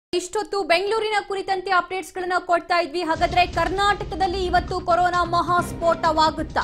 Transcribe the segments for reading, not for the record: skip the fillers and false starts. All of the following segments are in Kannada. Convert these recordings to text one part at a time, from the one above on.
ಇಷ್ಟೊತ್ತು ಬೆಂಗಳೂರಿನ ಕುರಿತಂತೆ ಅಪ್ಡೇಟ್ಸ್ ಗಳನ್ನು ಕೊಡ್ತಾ ಇದ್ವಿ. ಹಾಗಾದ್ರೆ ಕರ್ನಾಟಕದಲ್ಲಿ ಇವತ್ತು ಕೊರೋನಾ ಮಹಾಸ್ಫೋಟವಾಗುತ್ತಾ?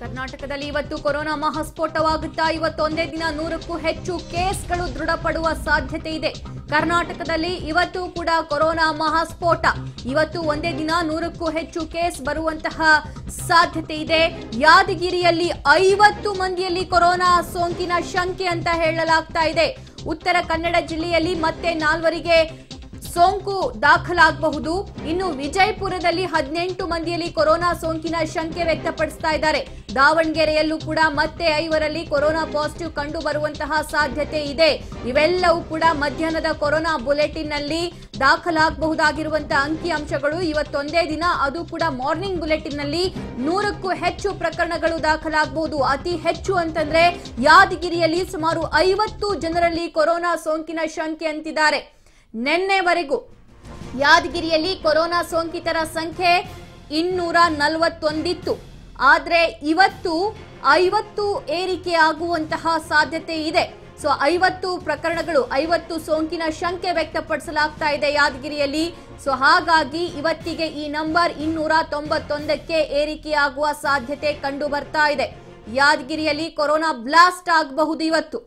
ಇವತ್ತು ಒಂದೇ ದಿನ 100ಕ್ಕೂ ಹೆಚ್ಚು ಕೇಸ್ಗಳು ದೃಢಪಡುವ ಸಾಧ್ಯತೆ ಇದೆ. ಕರ್ನಾಟಕದಲ್ಲಿ ಇವತ್ತು ಕೂಡ ಕೊರೋನಾ ಮಹಾಸ್ಫೋಟ. ಇವತ್ತು ಒಂದೇ ದಿನ 100ಕ್ಕೂ ಹೆಚ್ಚು ಕೇಸ್ ಬರುವಂತಹ ಸಾಧ್ಯತೆ ಇದೆ. ಯಾದಗಿರಿಯಲ್ಲಿ 50 ಮಂದಿಯಲ್ಲಿ ಕೊರೋನಾ ಸೋಂಕಿನ ಶಂಕೆ ಅಂತ ಹೇಳಲಾಗ್ತಾ ಇದೆ. ಉತ್ತರ ಕನ್ನಡ ಜಿಲ್ಲೆಯಲ್ಲಿ ಮತ್ತೆ 4ವರಿಗೆ ಸೋಂಕು ದಾಖಲಾಗಬಹುದು. ಇನ್ನು ವಿಜಯಪುರದಲ್ಲಿ 18 ಮಂದಿಯಲ್ಲಿ ಕೊರೋನಾ ಸೋಂಕಿನ ಶಂಕೆ ವ್ಯಕ್ತಪಡಿಸ್ತಾ ಇದ್ದಾರೆ. ದಾವಣಗೆರೆಯಲ್ಲೂ ಕೂಡ ಮತ್ತೆ 5ರಲ್ಲಿ ಕೊರೋನಾ ಪಾಸಿಟಿವ್ ಕಂಡು ಬರುವಂತಹ ಸಾಧ್ಯತೆ ಇದೆ. ಇವೆಲ್ಲವೂ ಕೂಡ ಮಧ್ಯಾಹ್ನದ ಕೊರೋನಾ ಬುಲೆಟಿನ್ ನಲ್ಲಿ ದಾಖಲಾಗಬಹುದಾಗಿರುವಂತಹ ಅಂಕಿ ಅಂಶಗಳು. ಇವತ್ತೊಂದೇ ದಿನ ಅದು ಕೂಡ ಮಾರ್ನಿಂಗ್ ಬುಲೆಟಿನ್ ನಲ್ಲಿ 100ಕ್ಕೂ ಹೆಚ್ಚು ಪ್ರಕರಣಗಳು ದಾಖಲಾಗಬಹುದು. ಅತಿ ಹೆಚ್ಚು ಅಂತಂದ್ರೆ ಯಾದಗಿರಿಯಲ್ಲಿ ಸುಮಾರು 50 ಜನರಲ್ಲಿ ಕೊರೋನಾ ಸೋಂಕಿನ ಶಂಕೆ ಅಂತಿದ್ದಾರೆ. ನಿನ್ನೆವರೆಗೂ ಯಾದಗಿರಿಯಲ್ಲಿ ಕೊರೋನಾ ಸೋಂಕಿತರ ಸಂಖ್ಯೆ 241 ಇತ್ತು. ಆದ್ರೆ ಇವತ್ತು 50 ಏರಿಕೆ ಆಗುವಂತಹ ಸಾಧ್ಯತೆ ಇದೆ. ಸೊ 50 ಪ್ರಕರಣಗಳು, 50 ಸೋಂಕಿನ ಶಂಕೆ ವ್ಯಕ್ತಪಡಿಸಲಾಗ್ತಾ ಇದೆ ಯಾದಗಿರಿಯಲ್ಲಿ. ಸೊ ಹಾಗಾಗಿ ಇವತ್ತಿಗೆ ಈ ನಂಬರ್ 291ಕ್ಕೆ ಏರಿಕೆಯಾಗುವ ಸಾಧ್ಯತೆ ಕಂಡು ಬರ್ತಾ ಇದೆ. ಯಾದಗಿರಿಯಲ್ಲಿ ಕೊರೋನಾ ಬ್ಲಾಸ್ಟ್ ಆಗಬಹುದು ಇವತ್ತು.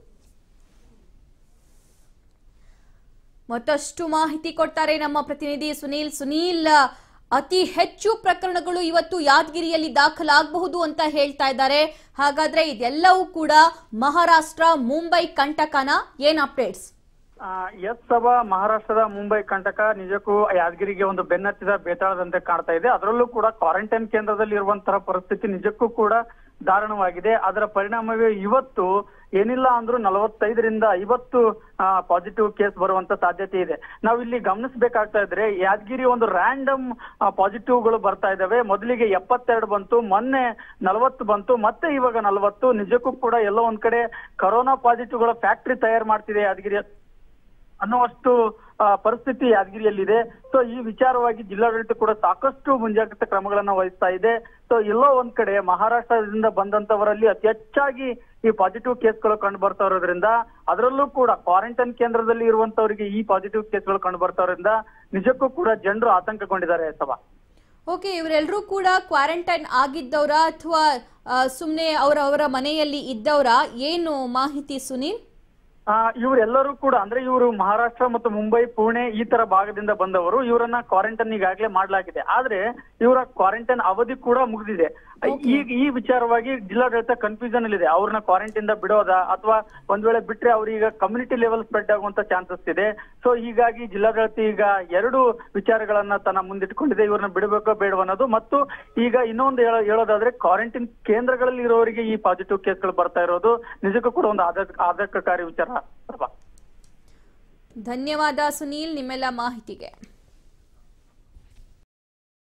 ಮತ್ತಷ್ಟು ಮಾಹಿತಿ ಕೊಡ್ತಾರೆ ನಮ್ಮ ಪ್ರತಿನಿಧಿ ಸುನೀಲ್. ಅತಿ ಹೆಚ್ಚು ಪ್ರಕರಣಗಳು ಇವತ್ತು ಯಾದಗಿರಿಯಲ್ಲಿ ದಾಖಲಾಗಬಹುದು ಅಂತ ಹೇಳ್ತಾ ಇದ್ದಾರೆ. ಹಾಗಾದ್ರೆ ಇದೆಲ್ಲವೂ ಕೂಡ ಮಹಾರಾಷ್ಟ್ರ ಮುಂಬೈ ಕಂಟಕನ? ಏನ್ ಅಪ್ಡೇಟ್ಸ್? ಎಸ್ ಸಭಾ, ಮಹಾರಾಷ್ಟ್ರದ ಮುಂಬೈ ಕಂಟಕ ನಿಜಕ್ಕೂ ಯಾದಗಿರಿಗೆ ಒಂದು ಬೆನ್ನತ್ತಿದ ಬೇತಾಳದಂತೆ ಕಾಣ್ತಾ ಇದೆ. ಅದರಲ್ಲೂ ಕೂಡ ಕ್ವಾರಂಟೈನ್ ಕೇಂದ್ರದಲ್ಲಿ ಇರುವಂತಹ ಪರಿಸ್ಥಿತಿ ನಿಜಕ್ಕೂ ಕೂಡ ದಾರುಣವಾಗಿದೆ. ಅದರ ಪರಿಣಾಮವೇ ಇವತ್ತು ಏನಿಲ್ಲ ಅಂದ್ರೂ 45ರಿಂದ 50 ಪಾಸಿಟಿವ್ ಕೇಸ್ ಬರುವಂತ ಸಾಧ್ಯತೆ ಇದೆ. ನಾವು ಇಲ್ಲಿ ಗಮನಿಸಬೇಕಾಗ್ತಾ ಇದ್ರೆ ಯಾದಗಿರಿ ಒಂದು ರ್ಯಾಂಡಮ್ ಪಾಸಿಟಿವ್ಗಳು ಬರ್ತಾ ಇದಾವೆ. ಮೊದಲಿಗೆ 72 ಬಂತು, ಮೊನ್ನೆ 40 ಬಂತು, ಮತ್ತೆ ಇವಾಗ 40. ನಿಜಕ್ಕೂ ಕೂಡ ಎಲ್ಲೋ ಒಂದ್ ಕಡೆ ಕೊರೋನಾ ಪಾಸಿಟಿವ್ಗಳ ಫ್ಯಾಕ್ಟರಿ ತಯಾರು ಮಾಡ್ತಿದೆ ಯಾದಗಿರಿ ಅನ್ನುವಷ್ಟು ಪರಿಸ್ಥಿತಿ ಯಾದಗಿರಿಯಲ್ಲಿದೆ. ಸೊ ಈ ವಿಚಾರವಾಗಿ ಜಿಲ್ಲಾಡಳಿತ ಕೂಡ ಸಾಕಷ್ಟು ಮುಂಜಾಗ್ರತಾ ಕ್ರಮಗಳನ್ನ ವಹಿಸ್ತಾ ಇದೆ. ಸೊ ಎಲ್ಲೋ ಒಂದ್ ಕಡೆ ಮಹಾರಾಷ್ಟ್ರದಿಂದ ಬಂದಂತವರಲ್ಲಿ ಅತಿ ಹೆಚ್ಚಾಗಿ ಈ ಪಾಸಿಟಿವ್ ಕೇಸ್ಗಳು ಕಂಡು ಬರ್ತಾ ಇರೋದ್ರಿಂದ, ಅದರಲ್ಲೂ ಕೂಡ ಕ್ವಾರಂಟೈನ್ ಕೇಂದ್ರದಲ್ಲಿ ಇರುವಂತವರಿಗೆ ಈ ಪಾಸಿಟಿವ್ ಕೇಸ್ಗಳು ಕಂಡು ಬರ್ತಾ ಇರೋದ್ರಿಂದ ನಿಜಕ್ಕೂ ಕೂಡ ಜನರು ಆತಂಕಗೊಂಡಿದ್ದಾರೆ. ಸಭಾ, ಓಕೆ, ಇವರೆಲ್ಲರೂ ಕೂಡ ಕ್ವಾರಂಟೈನ್ ಆಗಿದ್ದವರ ಅಥವಾ ಸುಮ್ನೆ ಅವರವರ ಮನೆಯಲ್ಲಿ ಇದ್ದವರ? ಏನು ಮಾಹಿತಿ ಸುನೀಲ್? ಇವರೆಲ್ಲರೂ ಕೂಡ ಅಂದ್ರೆ ಇವರು ಮಹಾರಾಷ್ಟ್ರ ಮತ್ತು ಮುಂಬೈ, ಪುಣೆ ಈ ತರ ಭಾಗದಿಂದ ಬಂದವರು. ಇವರನ್ನ ಕ್ವಾರಂಟೈನ್ ಈಗಾಗಲೇ ಮಾಡಲಾಗಿದೆ. ಆದ್ರೆ ಇವರ ಕ್ವಾರಂಟೈನ್ ಅವಧಿ ಕೂಡ ಮುಗಿದಿದೆ. ಈ ವಿಚಾರವಾಗಿ ಜಿಲ್ಲಾಡಳಿತ ಕನ್ಫ್ಯೂಷನ್ ಅಲ್ಲಿದೆ. ಅವ್ರನ್ನ ಕ್ವಾರಂಟೈನ್ ಬಿಡೋದಾ ಅಥವಾ ಒಂದ್ ವೇಳೆ ಬಿಟ್ರೆ ಅವ್ರೀಗ ಕಮ್ಯುನಿಟಿ ಲೆವೆಲ್ ಸ್ಪ್ರೆಡ್ ಆಗುವಂತ ಚಾನ್ಸಸ್ ಇದೆ. ಸೊ ಹೀಗಾಗಿ ಜಿಲ್ಲಾಡಳಿತ ಈಗ 2 ವಿಚಾರಗಳನ್ನ ತನ್ನ ಮುಂದಿಟ್ಕೊಂಡಿದೆ. ಇವ್ರನ್ನ ಬಿಡಬೇಕೋ ಬೇಡವೋ ಅನ್ನೋದು. ಮತ್ತು ಈಗ ಇನ್ನೊಂದು ಹೇಳೋದಾದ್ರೆ ಕ್ವಾರಂಟೈನ್ ಕೇಂದ್ರಗಳಲ್ಲಿ ಇರೋರಿಗೆ ಈ ಪಾಸಿಟಿವ್ ಕೇಸ್ಗಳು ಬರ್ತಾ ಇರೋದು ನಿಜಕ್ಕೂ ಕೂಡ ಒಂದು ಆತಂಕಕಾರಿ ವಿಚಾರ. ಧನ್ಯವಾದ ಸುನೀಲ್ ನಿಮ್ಮೆಲ್ಲ ಮಾಹಿತಿಗೆ.